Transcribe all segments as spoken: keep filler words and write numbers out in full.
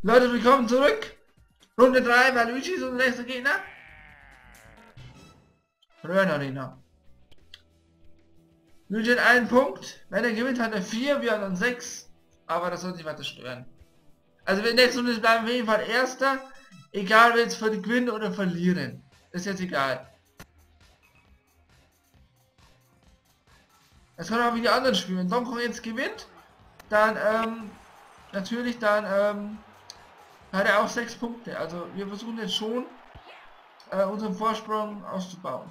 Leute, willkommen zurück. Runde drei bei Luigi ist unser nächster Gegner. Röhren Arena. Luigi hat einen Punkt. Wenn er gewinnt, hat er vier, wir haben dann sechs. Aber das soll nicht weiter stören. Also in der nächsten Runde bleiben wir auf jeden Fall Erster. Egal, ob wir jetzt gewinnen oder verlieren. Ist jetzt egal. Es kann auch wie die anderen spielen. Wenn Donkey Kong jetzt gewinnt, dann ähm, natürlich dann ähm, hat er auch sechs Punkte. Also wir versuchen jetzt schon äh, unseren Vorsprung auszubauen.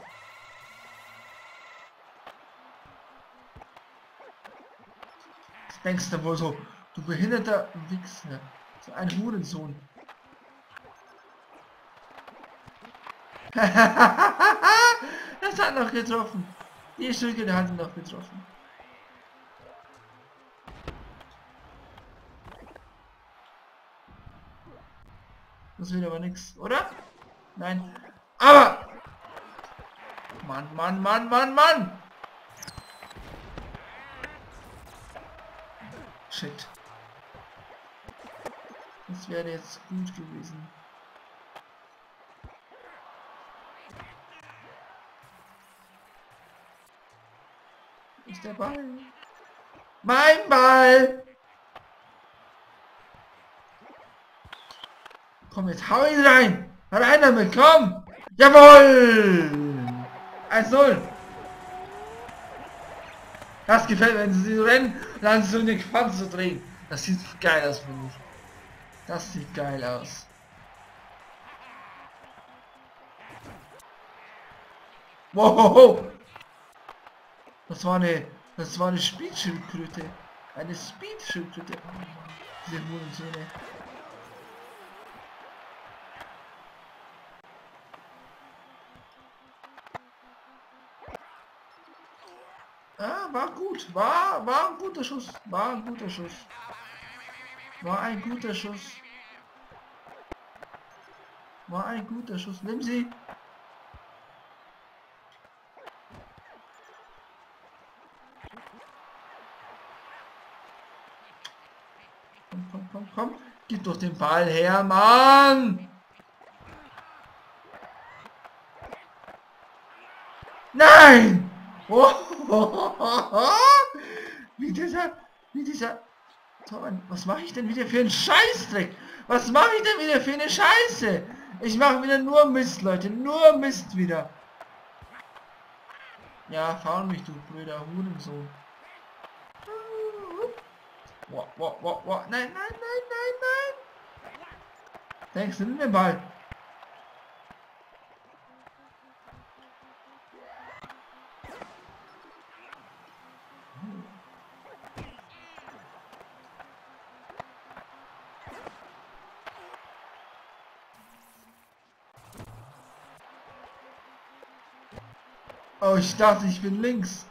Was denkst du wohl so? Du behinderter Wichser. So ein Hurensohn. Das hat noch getroffen. Die Stücke, der hat ihn noch getroffen. Das wird aber nichts, oder? Nein. Aber! Mann, Mann, Mann, Mann, Mann! Shit. Das wäre jetzt gut gewesen. Ist der Ball? Mein Ball! Komm, jetzt hau ihn rein! Rein damit, komm! Jawohl! eins null! Das gefällt mir, wenn sie rennen und dann so in den Quanten zu drehen. Das sieht geil aus, finde ich. Das sieht geil aus. Wow! Das war eine, das war eine Speedschildkröte. Eine Speedschildkröte. Oh, diese Hurensöhne. Ah, war gut. War, war ein guter Schuss. War ein guter Schuss. War ein guter Schuss. War ein guter Schuss. Nimm sie. Komm, komm, komm, komm. Gib doch den Ball her, Mann! Nein! Oh, oh, oh, oh. Wie dieser, wie dieser... Was mache ich denn wieder für einen Scheißdreck? Was mache ich denn wieder für eine Scheiße? Ich mache wieder nur Mist, Leute. Nur Mist wieder. Ja, faul mich, du blöder Hurensohn. Wow, wow, wow, wow. Nein, nein, nein, nein, nein. Denkst du, nimm den Ball. Oh, ich dachte, ich bin links.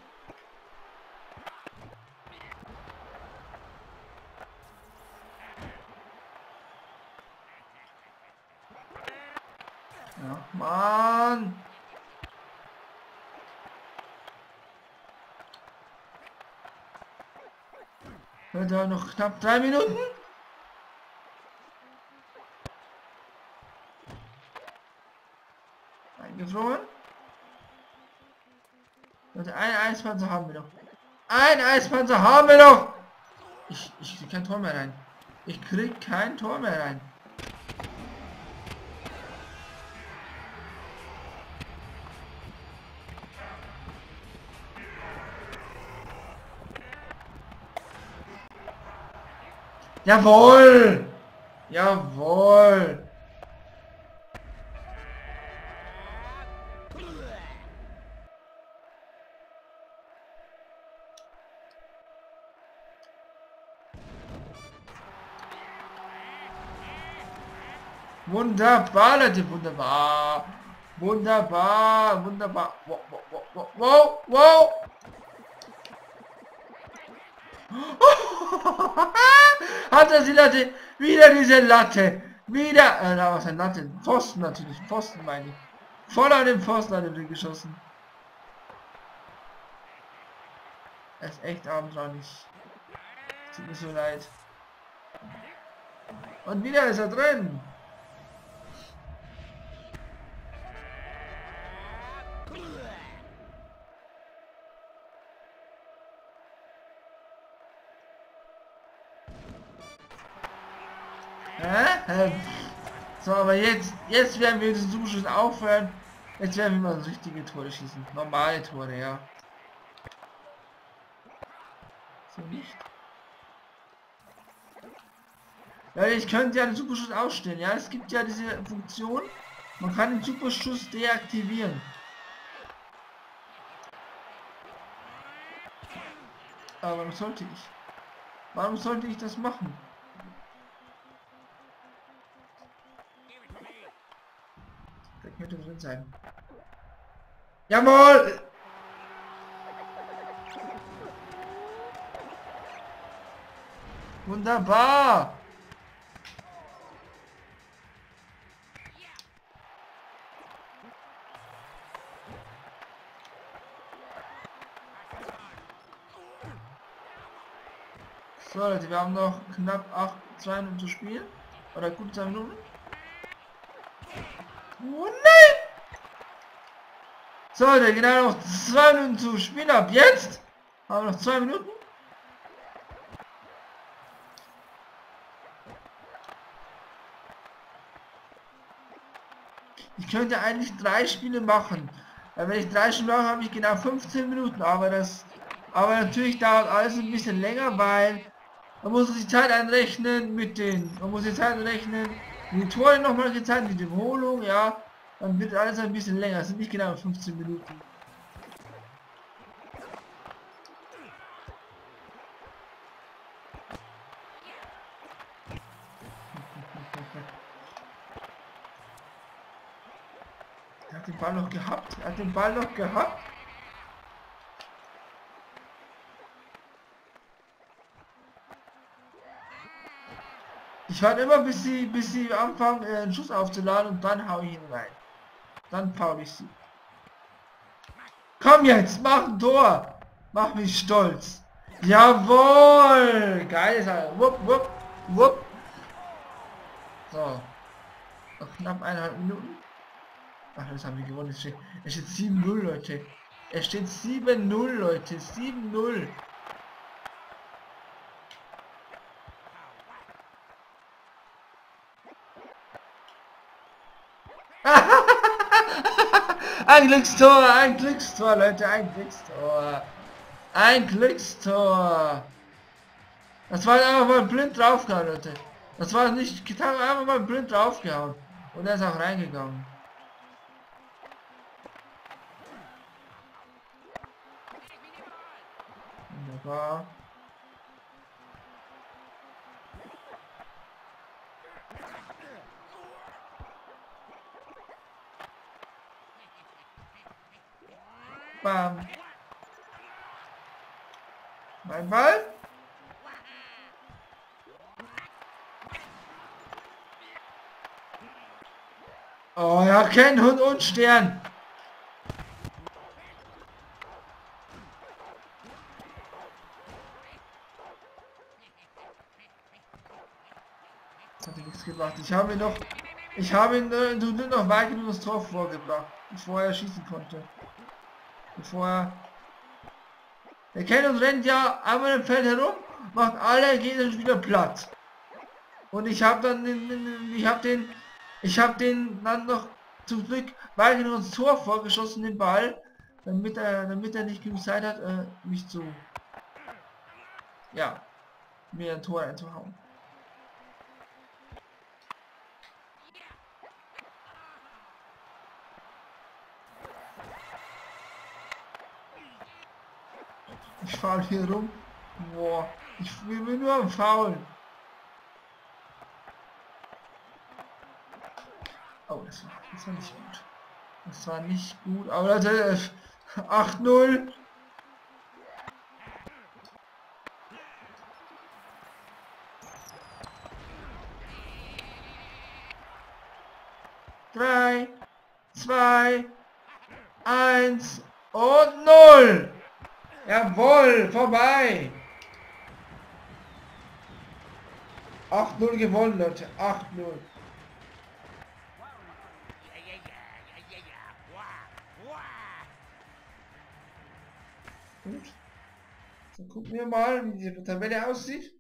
Ja, Mann. Da noch knapp drei Minuten. Eingefroren. Leute, ein Eispanzer haben wir noch. Ein Eispanzer haben wir noch. Ich, ich krieg kein Tor mehr rein. Ich krieg kein Tor mehr rein. Jawohl! Jawohl! Wunderbar, Leute, wunderbar. Wunderbar, wunderbar. Wow, wow, wow, wow, wow. Hat er sie Latte? Wieder diese Latte. Wieder. Äh, da was ein Latte. Pfosten natürlich. Pfosten meine ich. Voll an den Pfosten hat er geschossen. Er ist echt abenteuerlich. Tut mir so leid. Und wieder ist er drin. Hä? So, aber jetzt, jetzt werden wir den Zuschuss aufhören. Jetzt werden wir mal richtige Tore schießen. Normale Tore, ja. So nicht. Ja, ich könnte ja den Superschuss ausstellen. Ja, es gibt ja diese Funktion. Man kann den Superschuss deaktivieren. Aber warum sollte ich? Warum sollte ich das machen? Der könnte drin sein. Jawohl! Wunderbar! So Leute, wir haben noch knapp acht, zwei Minuten zu spielen. Oder gut zwei Minuten. Oh nein! So Leute, genau noch zwei Minuten zu spielen. Ab jetzt haben wir noch zwei Minuten. Ich könnte eigentlich drei Spiele machen. Weil wenn ich drei Spiele mache, habe ich genau fünfzehn Minuten. Aber das, aber natürlich dauert alles ein bisschen länger, weil man muss die Zeit einrechnen mit den, man muss die Zeit einrechnen, die Tore nochmal gezeigt, die Wiederholung, ja, dann wird alles ein bisschen länger. Das sind nicht genau fünfzehn Minuten. Er hat den Ball noch gehabt, er hat den Ball noch gehabt. Ich warte immer, bis sie, bis sie anfangen, äh, einen Schuss aufzuladen und dann hau ich ihn rein. Dann faul ich sie. Komm jetzt, mach ein Tor! Mach mich stolz! Jawohl! Geil, Sache. Wupp, wupp, wupp. So. Noch knapp eineinhalb Minuten. Ach, das haben wir gewonnen. Es steht, es steht sieben null, Leute. Es steht sieben null, Leute. sieben null. Ein Glückstor, ein Glückstor, Leute, ein Glückstor. Ein Glückstor. Das war einfach mal blind draufgehauen, Leute. Das war nicht getan, einfach mal blind draufgehauen. Und er ist auch reingegangen. Wunderbar. Bam. Mein Ball. Oh ja, kein Hund und Stern. Das hat nichts gebracht. Ich habe ihn noch, ich habe ihn äh, nur noch weit genug das Tor vorgebracht, bevor er schießen konnte. Bevor er... Der kennt und rennt ja einmal im Feld herum, macht alle Gegner wieder platt. Und ich habe dann den, ich habe den, ich habe den dann noch zum Glück weit genug ins Tor vorgeschossen, den Ball, damit er, damit er nicht genug Zeit hat, äh, mich zu, ja, mir ein Tor einzuhauen. Ich faul hier rum. Boah, ich will mir nur am Faulen. Oh, das war, das war nicht gut. Das war nicht gut. Aber Leute, acht null. drei, zwei, eins und null. Jawohl, vorbei. acht null gewonnen, Leute. acht null. Gut. Dann gucken wir mal, wie die Tabelle aussieht.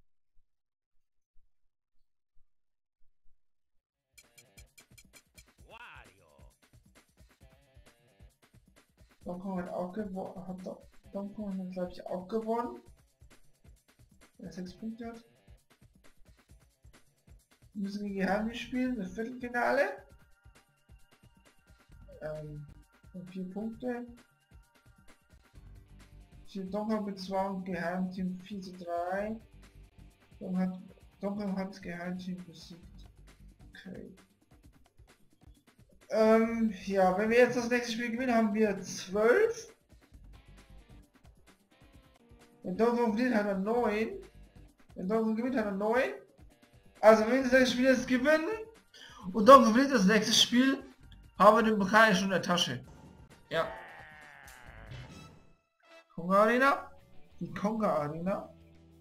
Donkor hat auch gewonnen. Hat Donkor hat, glaube ich, auch gewonnen. Der sechs Punkte hat. Wir müssen gegen Geheimnis spielen, das Viertelfinale. Ähm, vier Punkte. Donkor mit zwei und Geheimteam vier zu drei. Dann hat Donkor hat das Geheimteam besiegt. Okay. Ähm, ja, wenn wir jetzt das nächste Spiel gewinnen, haben wir zwölf. Wenn Donkor gewinnt, hat er neun. Wenn Donkor gewinnt, hat er neun. Also wenn wir das nächste Spiel jetzt gewinnen und Donkor gewinnt das nächste Spiel, haben wir den Pokal schon in der Tasche. Ja. Konga Arena. Die Konga Arena.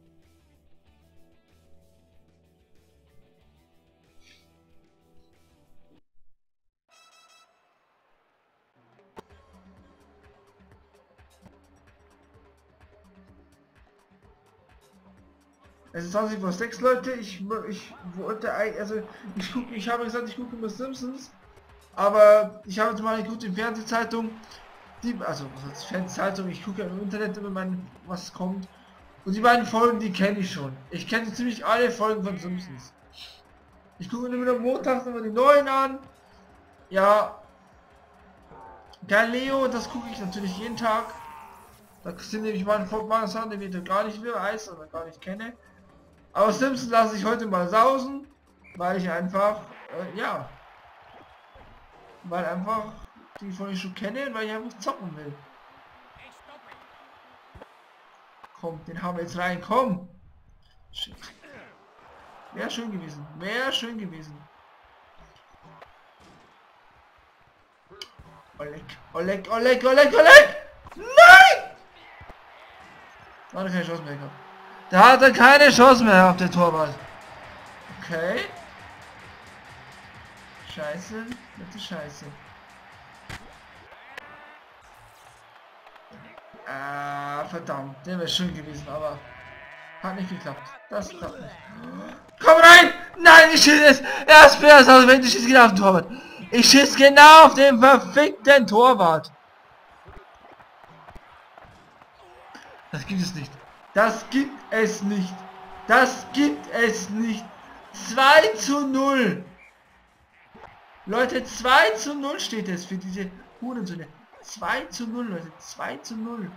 Es ist zwanzig vor sechs, Leute. Ich, ich wollte eigentlich, also ich gucke, ich habe gesagt, ich gucke immer Simpsons, aber ich habe jetzt mal eine gute Fernsehzeitung, die, also was heißt Fernsehzeitung, ich gucke ja im Internet immer mein, was kommt, und die beiden Folgen, die kenne ich schon. Ich kenne ziemlich alle Folgen von Simpsons. Ich gucke immer am Montag immer die neuen an. Ja, Galileo, das gucke ich natürlich jeden Tag. Da sind nämlich meine Sachen, die ich gar nicht mehr weiß oder gar nicht kenne. Aber Simpsons lasse ich heute mal sausen, weil ich einfach, äh, ja, weil einfach die von ich schon kenne, weil ich einfach zocken will. Komm, den haben wir jetzt rein, komm! Shit. Wäre schön gewesen, wäre schön gewesen. Oleg, Oleg, Oleg, Oleg, Oleg! Nein! Da hat er keine Chance mehr gehabt. Da hat er keine Chance mehr auf der Torwart. Okay. Scheiße, bitte Scheiße. Ah, verdammt, der wäre schön gewesen, aber hat nicht geklappt. Das klappt nicht. Komm rein! Nein, ich schieße es! Er ist besser, als wenn ich schieße genau auf den Torwart. Ich schieße genau auf den verfickten Torwart. Das gibt es nicht. Das gibt es nicht. Das gibt es nicht. zwei zu null. Leute, zwei zu null steht es für diese Hurensöhne. zwei zu null, Leute. zwei zu null.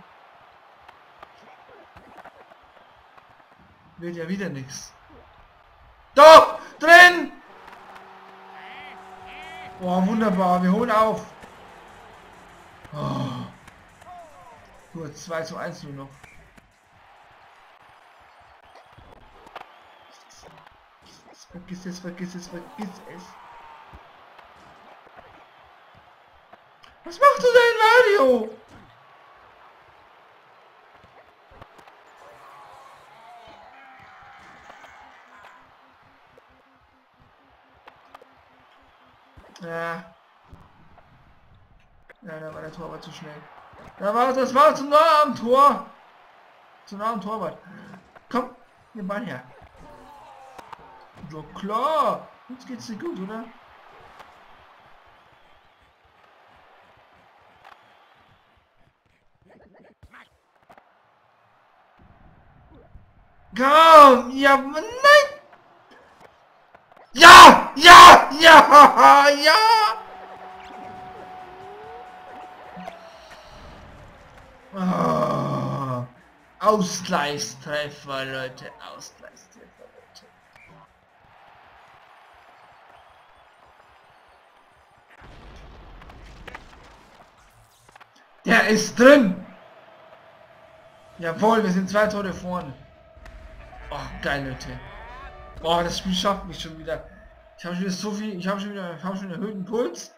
Wird ja wieder nichts. Doch! Drin! Oh, wunderbar. Wir holen auf. Oh. Gut, zwei zu eins nur noch. Vergiss es, vergiss es, vergiss es. Was machst du denn, Mario? Ja. Ja, da war der Torwart zu schnell. Da war das war zu nah am Tor. Zu nah am Torwart. Komm, den Ball her. So klar. Jetzt geht's dir gut, oder? Komm! Ja, nein! Ja! Ja! Ja! Ja! Oh, Ausgleichstreffer, Leute. Ausgleichstreffer, Leute. Der ist drin! Jawohl, wir sind zwei Tore vorne. Oh, geil, Leute. Oh, das Spiel schafft mich schon wieder. Ich habe schon wieder so viel, ich habe schon wieder, ich habe schon einen erhöhten Puls.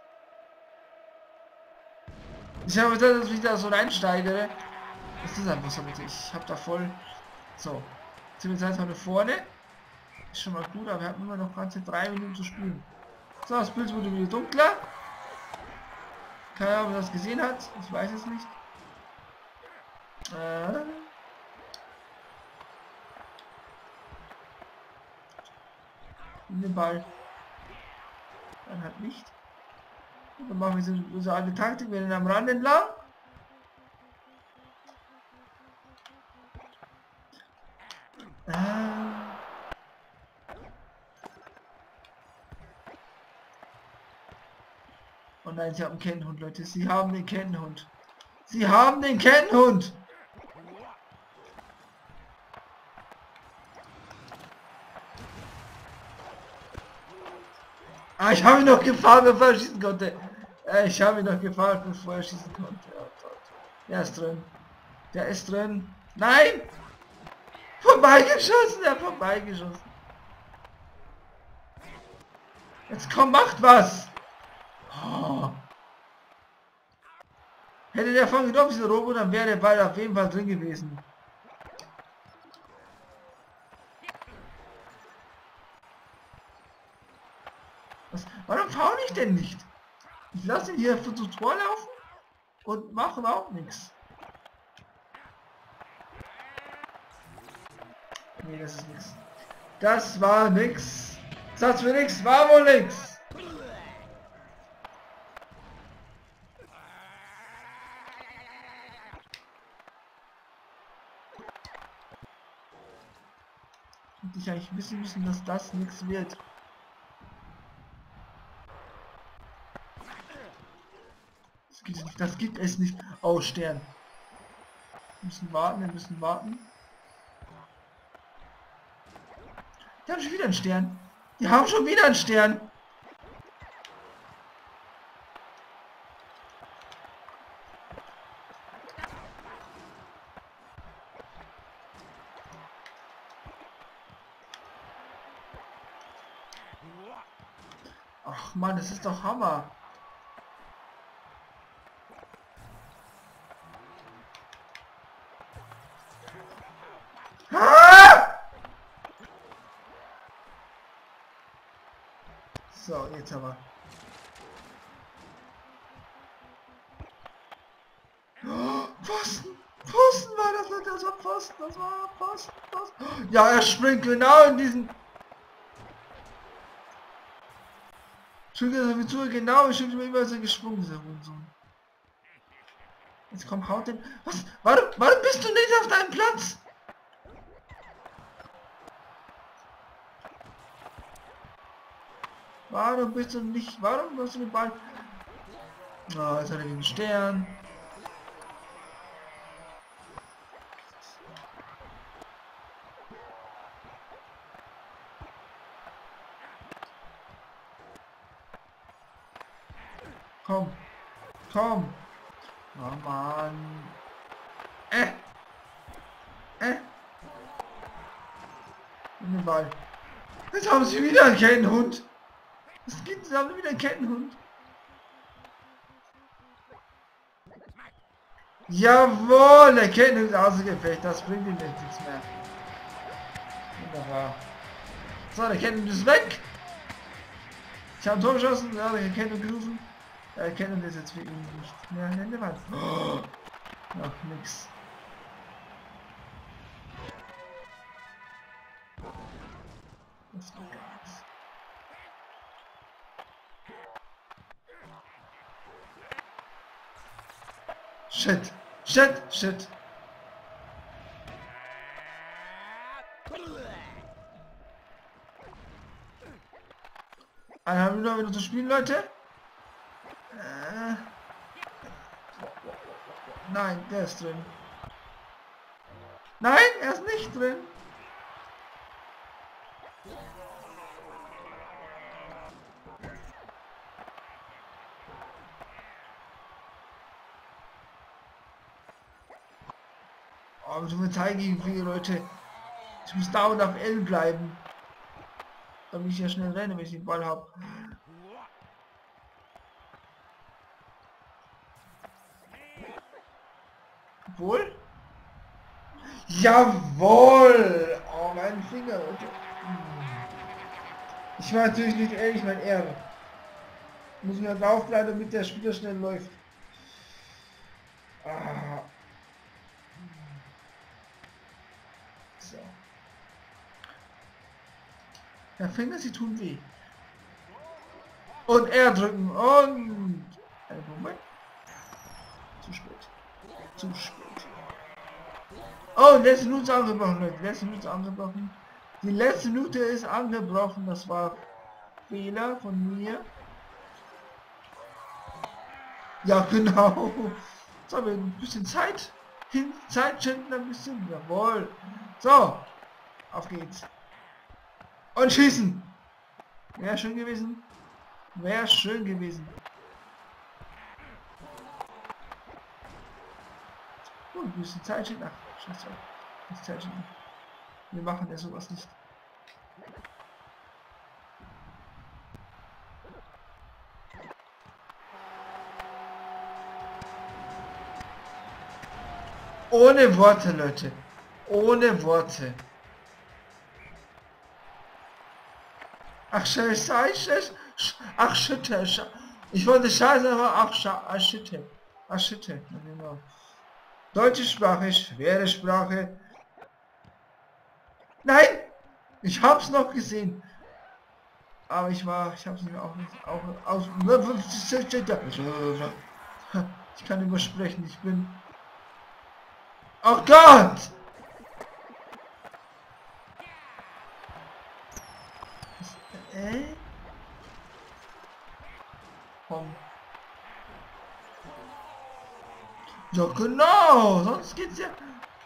Ich habe gedacht, dass ich da so reinsteigere. Das ist einfach so, bitte. Ich habe da voll. So. Sind wir zwei Tore vorne. Ist schon mal gut, aber wir haben immer noch ganze drei Minuten zu spielen. So, das Bild wurde wieder dunkler. Keine Ahnung, ob er das gesehen hat. Ich weiß es nicht. Äh. In den Ball. Dann halt nicht. Und dann machen wir so, so eine Taktik, wir rennen am Rand entlang. Äh. Oh nein, sie haben einen Kennhund, Leute. Sie haben den Kennhund. Sie haben den Kennhund. Ah, ich habe ihn noch gefahren, bevor er schießen konnte. Äh, ich habe ihn noch gefahren, bevor er schießen konnte. Oh Gott. Der ist drin. Der ist drin. Nein! Vorbeigeschossen, er hat vorbeigeschossen. Jetzt komm, macht was! Oh. Hätte der von genommen, dieser Robo, dann wäre der Ball auf jeden Fall drin gewesen. Was, warum faul ich denn nicht? Ich lasse ihn hier zu Tor laufen und mache überhaupt nichts. Nee, das ist nichts. Das war nix. Satz für nix, war wohl nix. Hätte ich eigentlich wissen müssen, dass das nichts wird. Das gibt es nicht. Das gibt es nicht. Oh, Stern. Wir müssen warten, wir müssen warten. Die haben schon wieder einen Stern. Die haben schon wieder einen Stern. Ach Mann, das ist doch Hammer. So, jetzt aber. Oh, Pfosten! Pfosten war das, das war Pfosten, das war Pfosten, Pfosten. Ja, er springt genau in diesen... Entschuldigung, so genau, ich bin immer so gesprungen, dieser Hurensohn. Jetzt komm, haut den... Was? Warum, warum bist du nicht auf deinem Platz? Warum bist du nicht... Warum hast du den Ball... Oh, jetzt hat er den Stern. Komm. Komm. Oh Mann. Äh. Äh. In den Ball. Jetzt haben sie wieder einen Kettenhund. Es gibt, sie haben wieder einen Kettenhund. Jawohl, der Kettenhund ist außer Gefecht. Das bringt ihm jetzt nichts mehr. Wunderbar. So, der Kettenhund ist weg. Ich habe ein Tor geschossen, ja, der Kettenhund gerufen. Der Kettenhund ist jetzt für ihn nicht mehr in der Wand. Oh, noch nix. Das geht gar nichts. Shit, shit, shit. Eineinhalb Minuten wieder zu spielen, Leute. Äh. Nein, der ist drin. Nein, er ist nicht drin. Oh, so eine Zeit gegen viele Leute. Ich muss dauernd auf L bleiben. Damit ich ja schnell renne, wenn ich den Ball habe. Wohl? Jawohl! Oh, mein Finger, Leute. Ich war natürlich nicht er, ich mein er. Muss mir draufbleiben, damit der Spieler schnell läuft. Ah. So. Ja, Finger, sie tun weh. Und er drücken und... Einen Moment. Zu spät. Zu spät. Oh, letzte Minute angebrochen, Leute. Letzte Minute angebrochen. Die letzte Minute ist angebrochen. Das war Fehler von mir. Ja, genau. So, wir ein bisschen Zeit. Hin, Zeit schinden ein bisschen. Jawohl. So. Auf geht's. Und schießen. Wäre schön gewesen. Wäre schön gewesen. Oh, ein bisschen Zeit schinden. Ach, scheiße. Nicht Zeit schinden. Wir machen ja sowas nicht. Ohne Worte, Leute. Ohne Worte. Ach, scheiße, scheiße. Ach, Schütte. Ich wollte scheiße, aber ach, Schütte. Ach, Schütte. Genau. Deutsche Sprache, schwere Sprache. Nein! Ich hab's noch gesehen. Aber ich war, ich hab's nicht auch nicht, auch aus. Ich kann übersprechen, ich bin... Oh Gott! Äh? Komm. Ja genau, sonst geht's ja...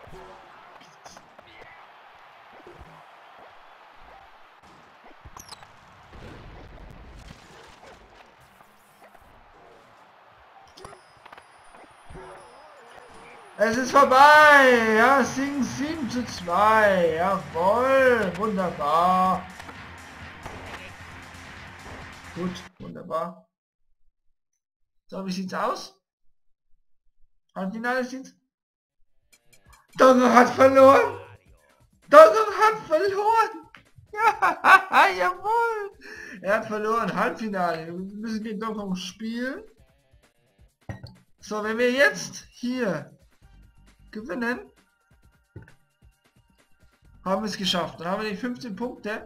Es ist vorbei! Ja, Sing sieben zu zwei. Jawohl! Wunderbar! Gut, wunderbar. So, wie sieht's aus? Halbfinale sieht's? Dogger hat verloren! Dogger hat verloren! Ja, jawohl! Er hat verloren, Halbfinale. Wir müssen gegen Dogger spielen. So, wenn wir jetzt hier gewinnen, haben wir es geschafft. Dann haben wir die fünfzehn Punkte.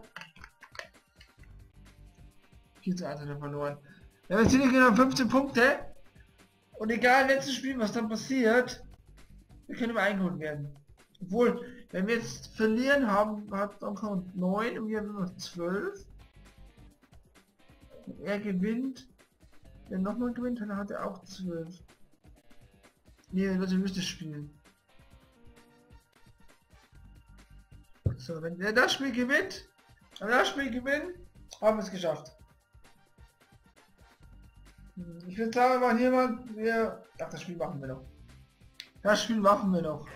vier zu eins hat er verloren. Ja, wir sind hier genau fünfzehn Punkte. Und egal letztes Spiel, was dann passiert, wir können immer eingeholt werden. Obwohl, wenn wir jetzt verlieren haben, hat Donkey neun und wir haben nur noch zwölf. Wenn er gewinnt, wenn nochmal gewinnt, dann hat er auch zwölf. Nee, Leute, müsste spielen. So, wenn er das Spiel gewinnt, wenn das Spiel gewinnt, haben wir es geschafft. Ich würde sagen, wir machen hier mal, wir, ach, das Spiel machen wir noch. Das Spiel machen wir noch.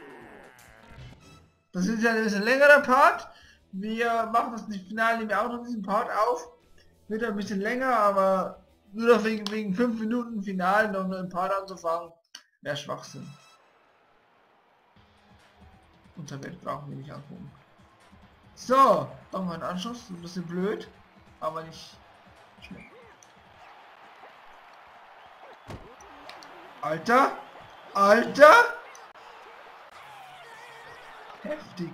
Das ist ja ein bisschen längerer Part. Wir machen das nicht Finale, nehmen wir auch noch diesen Part auf. Wird ein bisschen länger, aber nur noch wegen, wegen fünf Minuten Finale noch einen Part anzufangen, wäre Schwachsinn. Unter Welt brauchen wir nicht angucken. So, machen wir einen Anschluss. Ein bisschen blöd, aber nicht schlimm. Alter! Alter! Heftig.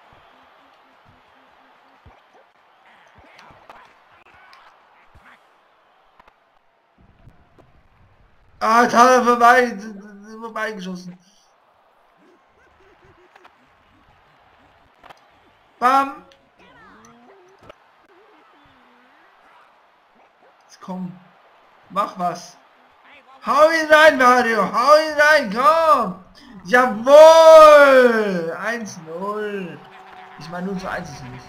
Ah, jetzt hat er vorbei, vorbeigeschossen. Bam! Jetzt komm. Mach was. Hau ihn rein, Mario! Hau ihn rein, komm! Jawohl! eins null. Ich meine, null zu eins ist nicht.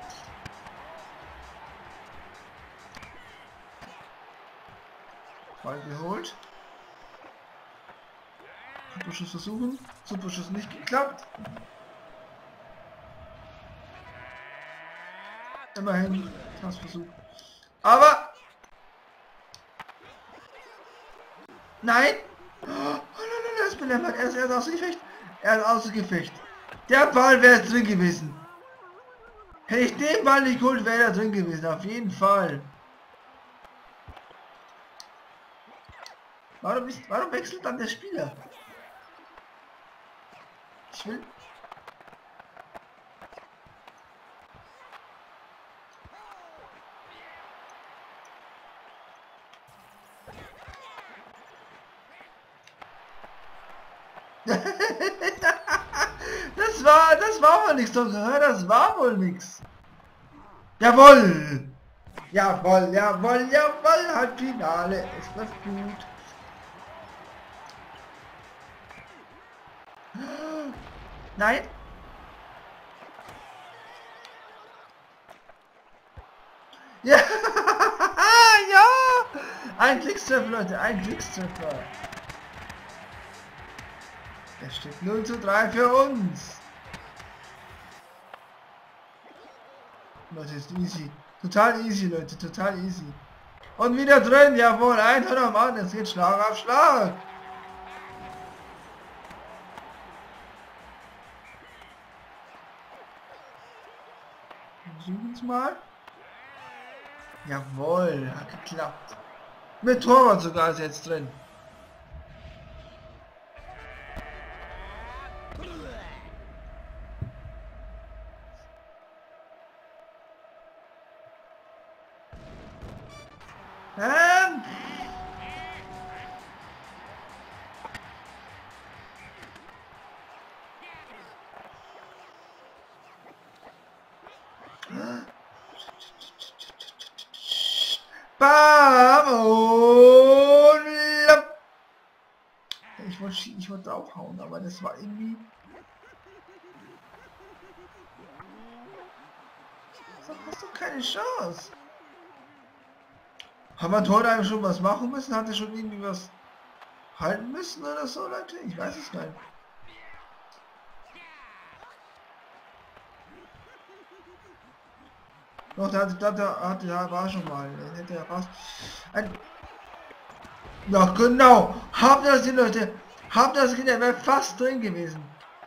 Ball geholt. Superschuss versuchen. Superschuss nicht geklappt. Immerhin das Versuch. Aber nein! Oh, nein, nein, er ist belämmert. Er ist, er ist außer Gefecht. Er ist außer Gefecht. Der Ball wäre drin gewesen. Hätte ich den Ball nicht geholt, wäre er drin gewesen, auf jeden Fall. Warum, ist, warum wechselt dann der Spieler? Ich will... Das war, das war wohl nichts, das war wohl nichts. Jawohl! Jawohl, jawohl, jawohl, Halbfinale, es läuft gut. Nein! Ja! Ja! Ein Glückstreffer, Leute, ein Glückstreffer. Es steht null zu drei für uns. Leute, ist easy. Total easy, Leute, total easy. Und wieder drin, jawohl, ein Tor am Mann, es geht Schlag auf Schlag. Versuchen es mal. Jawohl, hat geklappt. Mit Torwart sogar ist jetzt drin. Ähm. Bam und lapp. Ich wollte ich wollte draufhauen, aber das war irgendwie... So hast du keine Chance. Haben wir Tor eigentlich schon was machen müssen? Hat er schon irgendwie was halten müssen oder so, Leute? Ich weiß es nicht. Doch, der, der, der, der, der war schon mal. Der hätte ja fast... Ein ja, genau. Habt ihr das gesehen, Leute? Habt ihr das gesehen? Der wäre fast drin gewesen.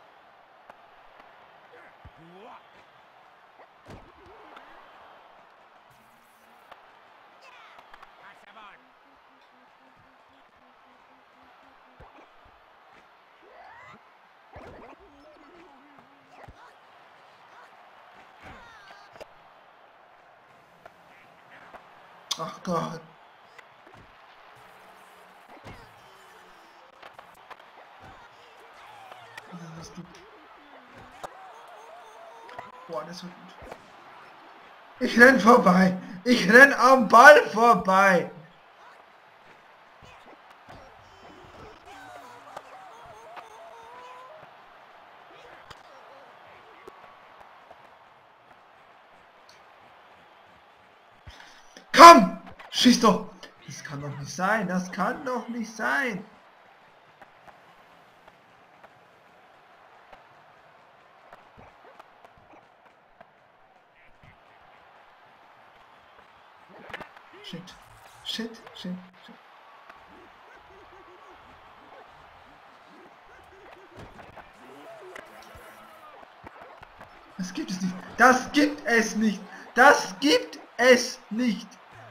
Ach Gott. Das ist gut. Boah, das wird gut. Ich renn vorbei. Ich renn am Ball vorbei. Komm! Schieß doch! Das kann doch nicht sein. Das kann doch nicht sein. Shit. Shit, shit, shit. Das gibt es nicht. Das gibt es nicht. Das gibt es nicht.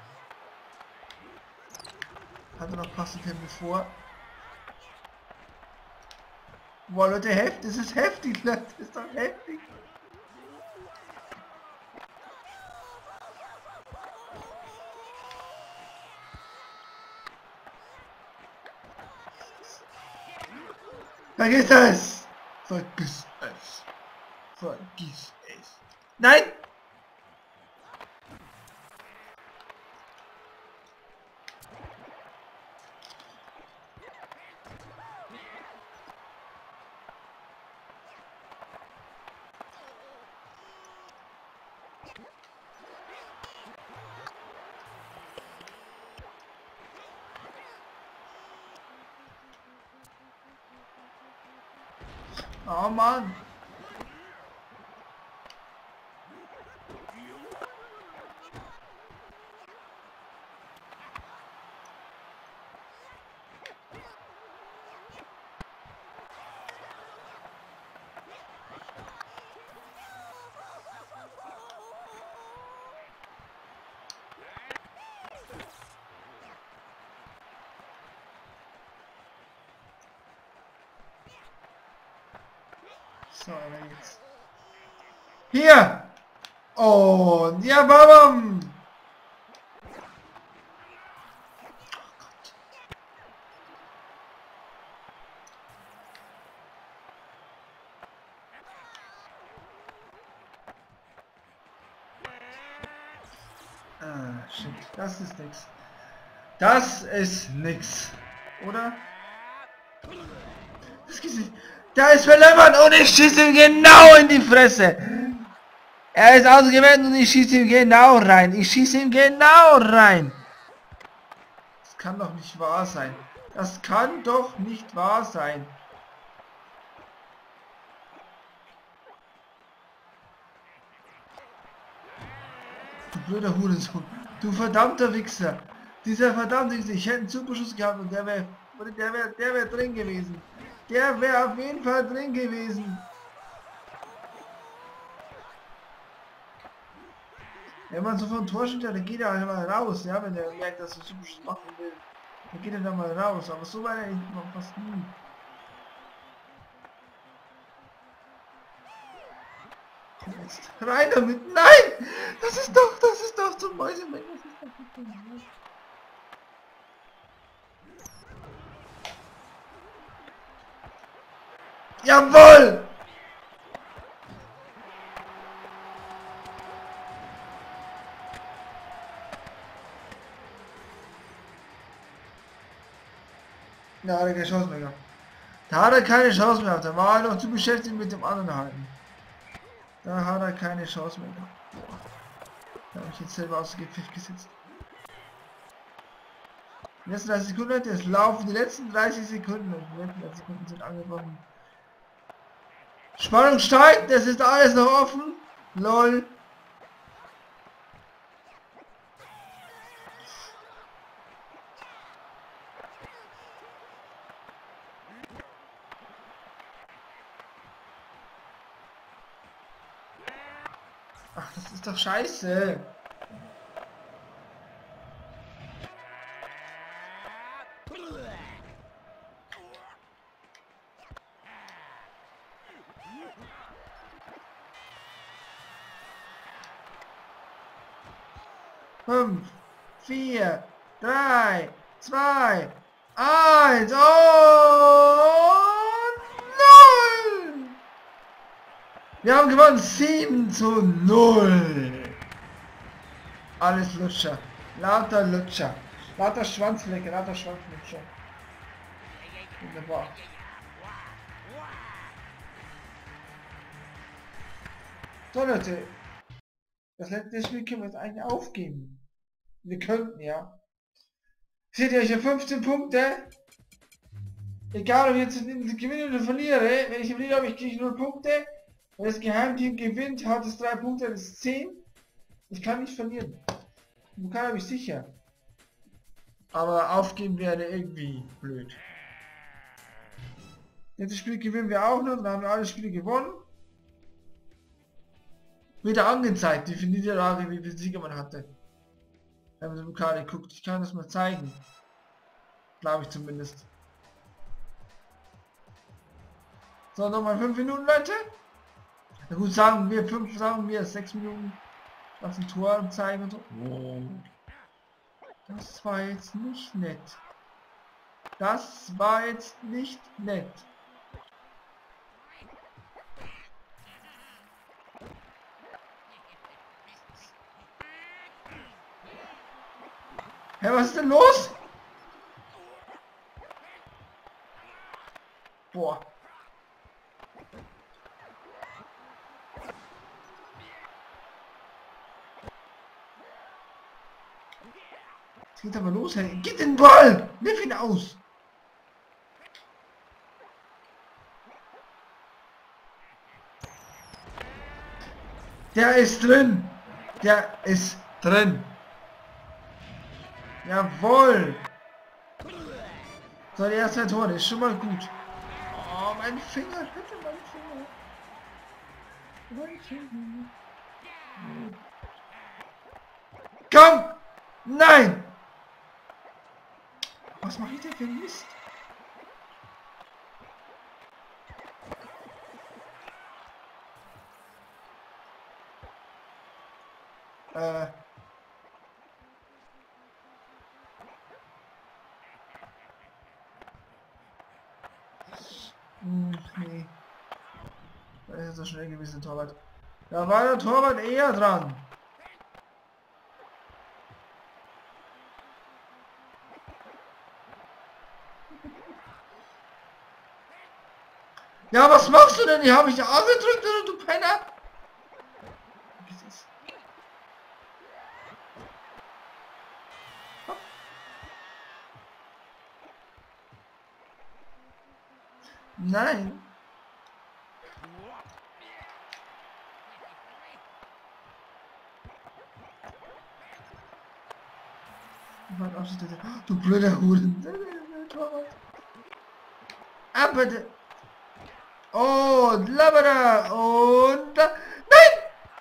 Hat er noch passen können bevor. Boah, Leute, heftig. Das ist heftig, Leute. Das ist doch heftig. Vergiss es! Vergiss es! Vergiss es! Nein! Oh Mann! So, aber jetzt. Hier! Und ja, Babam! Ah, shit. Das ist nix. Das ist nix. Oder? Das gibt's nicht. Da ist verlämmert und ich schieße ihm genau in die Fresse. Er ist ausgewählt und ich schieße ihm genau rein. Ich schieße ihm genau rein. Das kann doch nicht wahr sein. Das kann doch nicht wahr sein. Du blöder Hurensohn. Du verdammter Wichser. Dieser verdammte Wichser. Ich hätte einen Superschuss gehabt und der wäre der wäre der wäre drin gewesen. Der wäre auf jeden Fall drin gewesen. Wenn man so von Tor steht, dann geht er halt mal raus, ja, wenn er merkt, dass er Superschuss machen will. Dann geht er dann mal raus, aber so war er noch fast nie. Komm jetzt rein damit. Nein! Das ist doch, das ist doch zum Mäusemelken. Jawohl! Da hat er keine Chance mehr gehabt. Da hat er keine Chance mehr gehabt. Da war er noch zu beschäftigt mit dem anderen halten. Da hat er keine Chance mehr gehabt. Da habe ich jetzt selber aus dem Gepfiff gesetzt. Die letzten dreißig Sekunden, Leute, es laufen die letzten dreißig Sekunden. Die letzten dreißig Sekunden sind angebrochen. Spannung steigt, es ist alles noch offen. Lol. Ach, das ist doch scheiße. Fünf, vier, drei, zwei, eins und null. Wir haben gewonnen, sieben zu null. Alles Lutscher. Lauter Lutscher. Lauter Schwanzflecke, lauter Schwanzlutscher. Wunderbar. So Leute, das letzte Spiel können wir jetzt eigentlich aufgeben. Wir könnten ja. Seht ihr, ich habe fünfzehn Punkte. Egal ob ich jetzt gewinne oder verliere. Wenn ich verliere, habe ich kriege null Punkte. Wenn das Geheimteam gewinnt, hat es drei Punkte, das ist zehn. Ich kann nicht verlieren. Den Pokal habe ich sicher. Aber aufgeben wäre irgendwie blöd. Jetzt das Spiel gewinnen wir auch noch, dann haben wir alle Spiele gewonnen. Wieder angezeigt, wie viele Niederlage, wie viele Siege man hatte. Wenn man den Pokal guckt. Ich kann das mal zeigen. Glaube ich zumindest. So, nochmal fünf Minuten, Leute. Na gut, sagen wir fünf, sagen wir sechs Minuten. Was ein Tor zeigen und so. Oh. Das war jetzt nicht nett. Das war jetzt nicht nett. Hä, hey, was ist denn los? Boah. Es geht aber los, hey. Gib den Ball! Nimm ihn aus! Der ist drin! Der ist drin! Jawohl! So, die erste Tore ist schon mal gut. Oh, mein Finger, bitte, mein Finger. Mein Finger. Komm! Nein! Was mache ich denn für Mist? Äh. Hm, nee. Da ist er so schnell gewesen, der Torwart. Da war der Torwart eher dran. Ja, was machst du denn? Die habe ich ja angedrückt, oder du Penner? Nein. Du blöder Huren. Aber der... Oh, Labada und... Da, nein!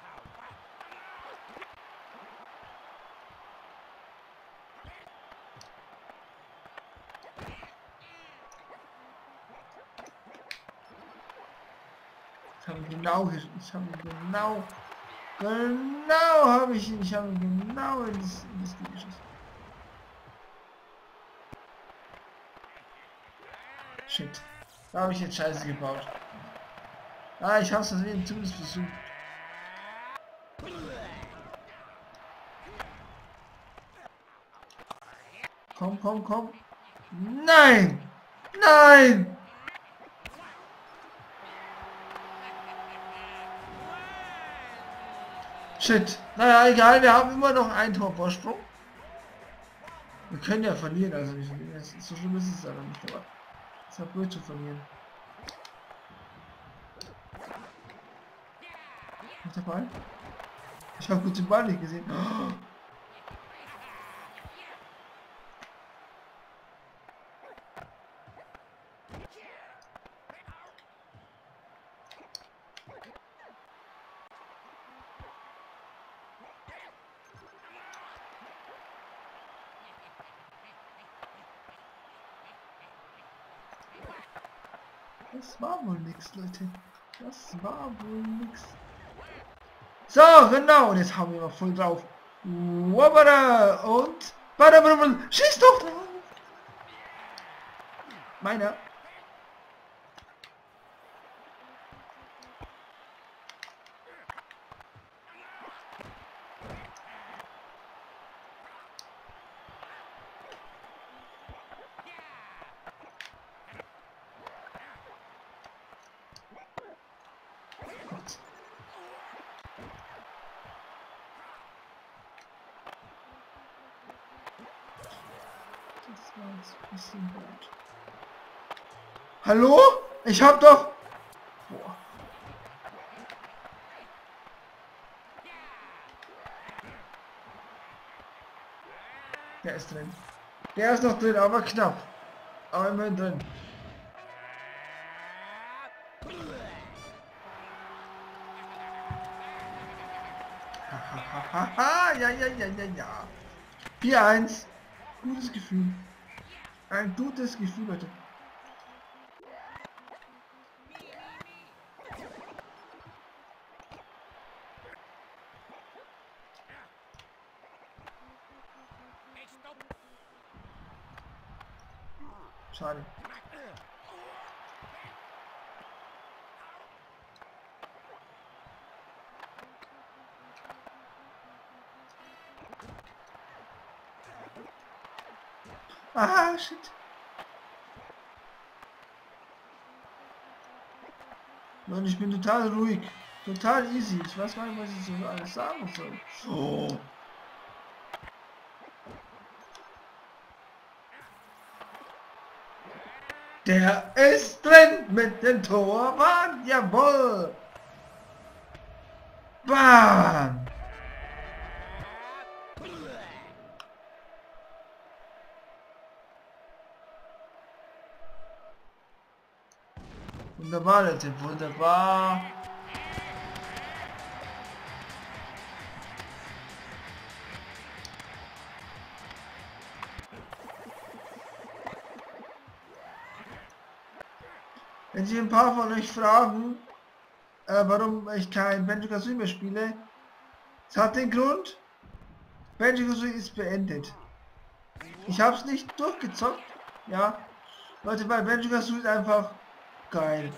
Ich habe ihn genau... Ich habe ihn genau... Genau habe ich ihn. Ich habe ihn genau in das, in das Ding geschossen. Shit. Da habe ich jetzt Scheiße gebaut. Ah, ich habe es zumindest versucht. Komm, komm, komm. Nein! Nein! Shit. Naja, egal, wir haben immer noch ein Tor Vorsprung. Wir können ja verlieren, also nicht verlieren. So schlimm ist es aber nicht, aber es ist ja blöd zu verlieren. Noch der Ball? Ich habe gut den Ball nicht gesehen. Oh. Das war wohl nix, Leute. Das war wohl nix. So, genau. Und jetzt haben wir mal voll drauf. Wabada und... Badabada. Schieß doch drauf. Meiner. Das war jetzt ein bisschen blöd. Hallo? Ich hab doch... Boah. Der ist drin. Der ist noch drin, aber knapp. Aber immerhin drin. Hahaha, ja, ja, ja, ja, ja. vier eins. Gutes Gefühl. Ein gutes Gefühl, Leute. Schade. Ah, shit. Und ich bin total ruhig. Total easy. Ich weiß gar nicht, was ich so alles sagen soll. So. Der ist drin mit dem Torwart. Jawohl. Bam. Wunderbar, Leute. Wunderbar. Wenn sich ein paar von euch fragen, äh, warum ich kein Banjo-Kazooie mehr spiele, es hat den Grund, Banjo-Kazooie ist beendet. Ich habe es nicht durchgezockt. Ja. Leute, weil Banjo-Kazooie ist einfach geil.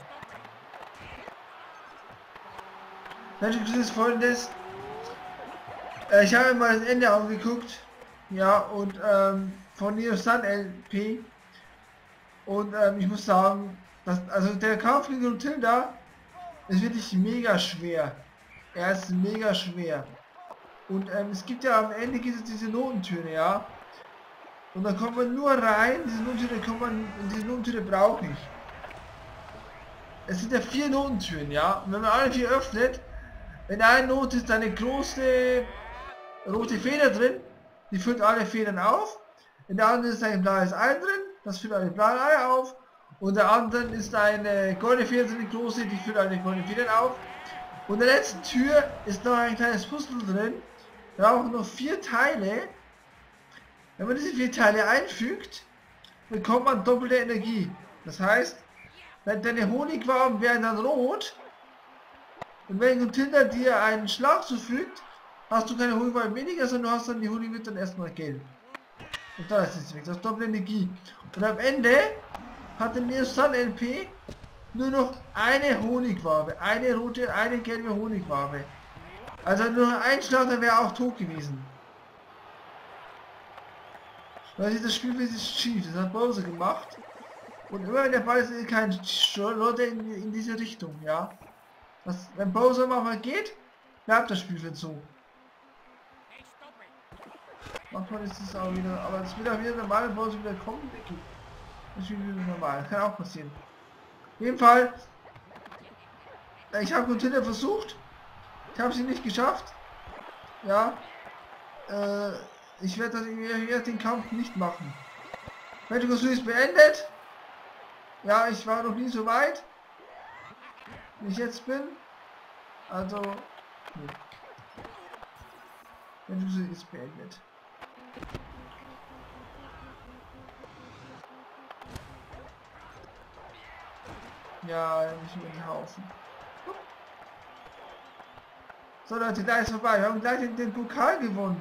Banjo-Kazooie ist folgendes. Äh, ich habe mal das Ende angeguckt. Ja, und ähm, von Neo Sun L P. Und ähm, ich muss sagen, dass, also der Kampf gegen Rotilda ist wirklich mega schwer. Er ist mega schwer. Und ähm, es gibt ja am Ende gibt es diese Notentöne, ja. Und da kommt man nur rein, diese Notentöne kommt man, diese Notentöne brauche ich. Es sind ja vier Notentöne, ja. Und wenn man alle vier öffnet, in einer Note ist eine große rote Feder drin, die füllt alle Federn auf. In der anderen ist ein blaues Ei drin, das füllt alle blauen Eier auf. Und in der anderen ist eine goldene Feder drin, die große, die füllt alle goldenen Federn auf. Und in der letzten Tür ist noch ein kleines Puzzle drin. Da brauchen noch vier Teile. Wenn man diese vier Teile einfügt, bekommt man doppelte Energie. Das heißt, wenn deine Honigwaben werden dann rot. Und wenn Rotilda dir einen Schlag zufügt, hast du keine Honigwaben weniger, sondern du hast dann die Honig wird dann erstmal gelb. Und da ist es weg. Das ist doppelte Energie. Und am Ende hat der Neo Sun L P nur noch eine Honigwabe. Eine rote, eine gelbe Honigwabe. Also nur ein Schlag, dann wäre auch tot gewesen. Weil das Spiel ist schief. Das hat Bowser gemacht. Und immer wenn der Ball ist, kein Leute in, in diese Richtung, ja. Das, wenn Bowser mal geht, bleibt das Spiel für so. Manchmal ist es auch wieder, aber es wird auch wieder normal, wenn Bowser wieder kommt, weggeht. Das Spiel wieder normal. Das kann auch passieren. Auf jeden Fall, ich habe Rotilda versucht. Ich habe sie nicht geschafft. Ja. Äh, ich werde ich werd den Kampf nicht machen. Banjo-Kazooie ist beendet. Ja, ich war noch nie so weit, wie ich jetzt bin. Also, nee. Banjo-Kazooie ist beendet. Ja, nicht über den Haufen. So Leute, da ist vorbei. Wir haben gleich den, den Pokal gewonnen.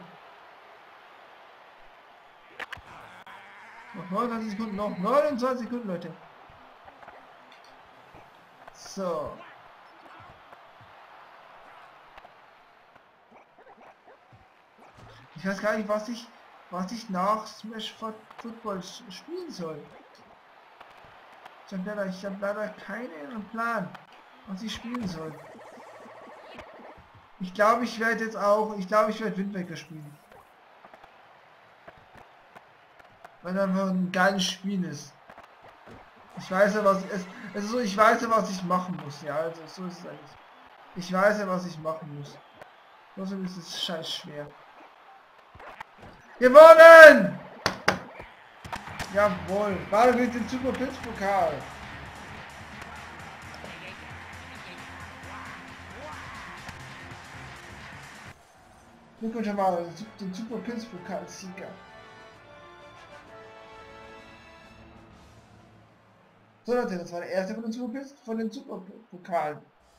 Noch neunundzwanzig Sekunden, noch neunundzwanzig Sekunden, Leute. So. Ich weiß gar nicht, was ich, was ich nach Smash Football spielen soll. Ich habe leider, ich habe leider keinen Plan, was ich spielen soll. Ich glaube, ich werde jetzt auch, ich glaube, ich werde Wind Waker spielen. Weil das einfach ein geiles Spiel ist. Ich weiß ja, was es, es ist so, ich weiß ja, was ich machen muss, ja, also so ist es eigentlich. Ich weiß ja, was ich machen muss. Trotzdem ist es scheiß schwer. Gewonnen! Jawohl, Mario mit dem Super Pilz Pokal. Glückwunsch Mario, den Super Pilz Pokal Sieger. So Leute, das war der erste von den Super Pilz, von den Super Pokalen.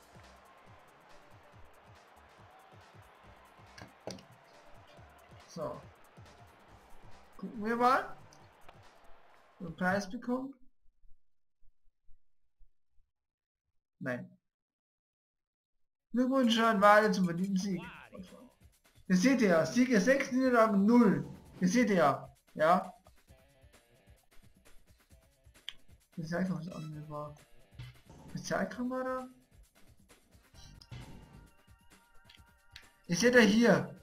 So. Gucken wir mal. einen Preis bekommen? Nein. Glückwunsch an Wale zum verdienten Sieg. Ihr seht ja, Siege sechs, Niederlagen null. Ihr seht ja, ja. Ich sag noch, was anderes war. Spezialkamera? Ihr seht ja hier.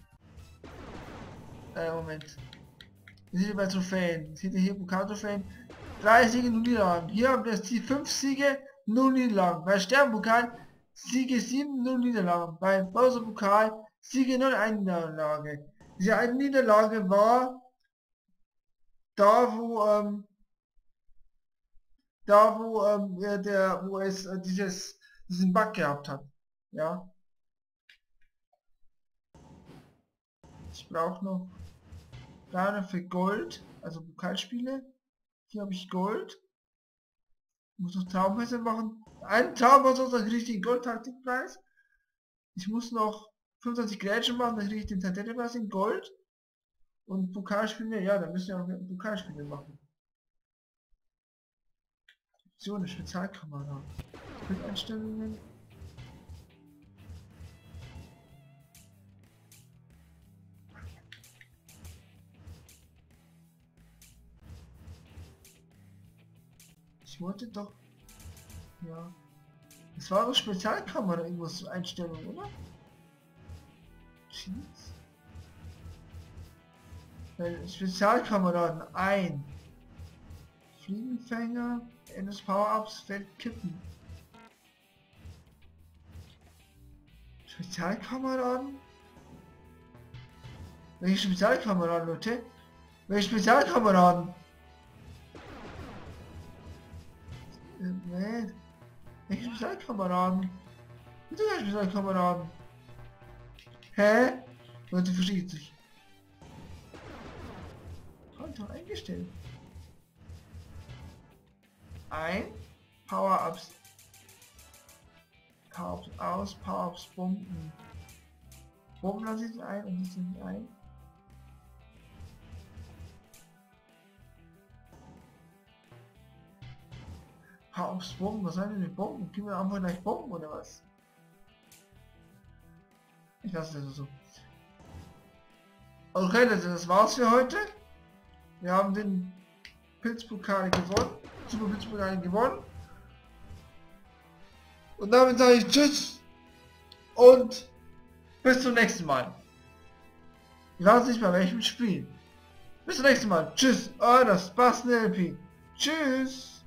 Äh, Moment. Ihr seht ihr bei Trophäen. Ihr seht ihr hier Pokal-Trophäen. drei Siege, null Niederlagen. Hier habt ihr die fünf Siege, null Niederlagen. Bei Sternpokal Siege sieben, null Niederlagen. Bei Bowser-Pokal Siege null, eine Niederlage. Diese eine Niederlage war da, wo ähm, da, wo ähm, der, wo es äh, dieses diesen Bug gehabt hat. Ja. Ich brauche noch Plane für Gold, also Pokalspiele. Hier habe ich Gold. Ich muss noch Traumhäuser machen. Ein Traumhaus aus dem richtigen Gold-Taktikpreis. Ich muss noch fünfundzwanzig Grätschen machen, dann kriege ich den Tadette-Pass in Gold. Und Pokalspiele, ja, dann müssen wir auch ein Pokalspiele machen. So, eine Spezialkamera. Bildeinstellungen. Ich wollte doch... Ja. Es war doch Spezialkamera irgendwas Einstellung, oder? Cheats? Spezialkameraden ein. Fliegenfänger, Ende des Power-Ups, Feld kippen. Spezialkameraden? Welche Spezialkameraden, Leute? Welche Spezialkameraden? Äh, nee. Welche Spezialkameraden? Bitte keine Spezialkameraden. Hä? Leute, versteht sich. Konto eingestellt. Ein. Power-Ups. Power-Ups aus. Power-Ups Bomben. Bomben lasse ich ein und das nicht ein. Power-Ups Bomben. Was sind denn die Bomben? Gib mir einfach gleich Bomben oder was? Ich lasse das so. Okay, Leute, das war's für heute. Wir haben den Pilzpokal gewonnen. Super Pilzpokal gewonnen. Und damit sage ich Tschüss und bis zum nächsten Mal. Ich weiß nicht bei welchem Spiel. Bis zum nächsten Mal. Tschüss, euer Spaß N L P. Tschüss.